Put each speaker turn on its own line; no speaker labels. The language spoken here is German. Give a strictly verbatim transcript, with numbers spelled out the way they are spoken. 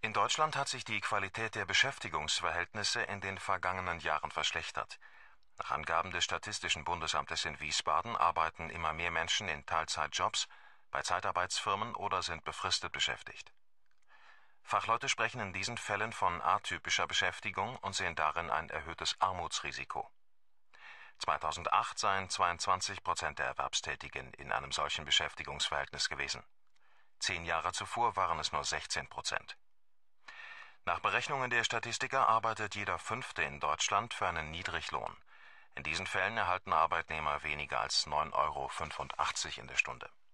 In Deutschland hat sich die Qualität der Beschäftigungsverhältnisse in den vergangenen Jahren verschlechtert. Nach Angaben des Statistischen Bundesamtes in Wiesbaden arbeiten immer mehr Menschen in Teilzeitjobs, bei Zeitarbeitsfirmen oder sind befristet beschäftigt. Fachleute sprechen in diesen Fällen von atypischer Beschäftigung und sehen darin ein erhöhtes Armutsrisiko. zweitausendacht seien zweiundzwanzig Prozent der Erwerbstätigen in einem solchen Beschäftigungsverhältnis gewesen. Zehn Jahre zuvor waren es nur sechzehn Prozent. Nach Berechnungen der Statistiker arbeitet jeder Fünfte in Deutschland für einen Niedriglohn. In diesen Fällen erhalten Arbeitnehmer weniger als neun Euro fünfundachtzig in der Stunde.